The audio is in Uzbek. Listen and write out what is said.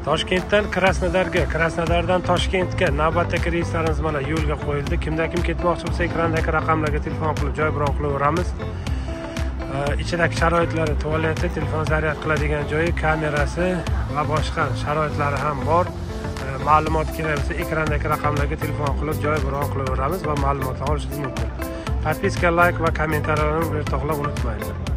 Toshkentdan Krasnodarga, Krasnodardan Toshkentga navbatdagi reyslarimiz mana yo'lga qo'yildi. Kimda-kim ketmoqchi bo'lsa, ekrandagi raqamlarga telefon qilib joy biron qilaveramiz. Ichidagi sharoitlari, tualeti, telefon zaryad qiladigan joyi, kamerasi va boshqa sharoitlari ham bor. Ma'lumot kerak bo'lsa, ekrandagi raqamlarga telefon qilib joy biron qilaveramiz va ma'lumotlar olishingiz mumkin. Podpiska, like va kommentariyalarni o'rtoqlar unutmaysiz.